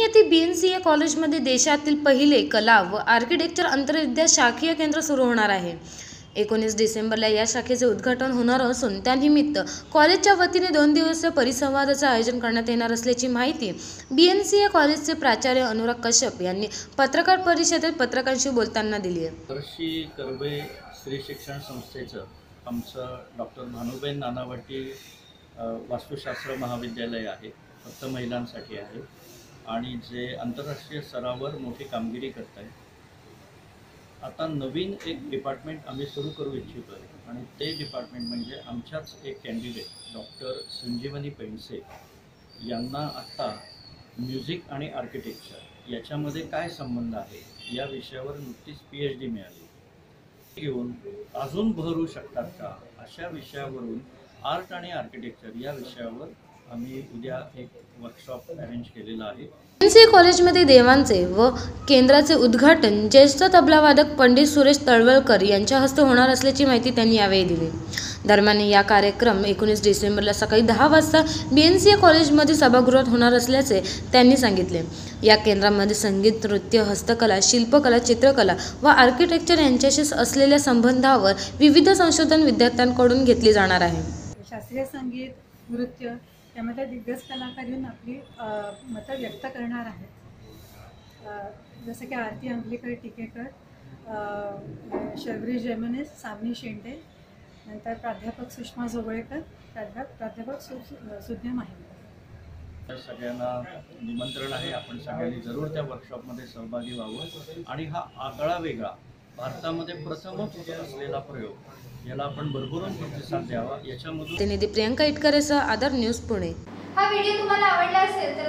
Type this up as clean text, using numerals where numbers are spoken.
येथे BNCA कॉलेजमध्ये देशातील पहिले कला व आर्किटेक्चर आंतरविद्या शाखीय केंद्र सुरू होणार आहे। 19 डिसेंबरला या शाखेचे उद्घाटन होणार असून त्यानिमित्त कॉलेजच्या वतीने 2 दिवसीय परिसंवादाचे आयोजन करण्यात येणार असल्याची माहिती BNCA कॉलेजचे प्राचार्य अनुराग कश्यप यांनी पत्रकार परिषदेत पत्रकारांशी बोलताना दिली आहे। दर्शी कर्वे स्त्री शिक्षण संस्थेचं आमचं डॉक्टर भानुबेन नानावटी वास्तुशास्त्र महाविद्यालय आहे, फक्त महिलांसाठी आहे आणि जे आंतरराष्ट्रीय स्तरावर मोठी कामगिरी करत आहे। आता नवीन एक डिपार्टमेंट आम्ही सुरू करू इच्छितो आहे आणि ते डिपार्टमेंट म्हणजे आमच्याच एक कॅन्डिडेट डॉक्टर संजीवनी पेंडसे यांना आत्ता म्युझिक आणि आर्किटेक्चर याच्यामध्ये काय संबंध आहे या विषयावर नुकतीच PhD मिळाली घेऊन अजून भरू शकतात का अशा विषयावरून आर्ट आणि आर्किटेक्चर या विषयावर आम्ही उद्या एक वर्कशॉप अरेंज केलेला आहे। शास्त्रीय संगीत, नृत्य यामध्ये दिग्गज कलाकार येऊन आपली मतं व्यक्त करणार आहेत। जसं की आरती अंगलेकर टिकेकर, शबरी जेमिनीस, सावनी शेंडे, नंतर प्राध्यापक सुषमा जोगळेकर, प्राध्यापक सुज्ञा माहिती। सगळ्यांना निमंत्रण आहे, आपण सगळ्यांनी जरूर त्या वर्कशॉपमध्ये सहभागी व्हावं आणि हा आगळा वेगळा भारतामध्ये प्रथमच असलेला प्रयोग याला आपण भरभरून प्रतिसाद द्यावा। याच्यामधून प्रतिनिधी प्रियंका इटकरेसह आधार न्यूज पुणे। हा व्हिडिओ तुम्हाला आवडला असेल तर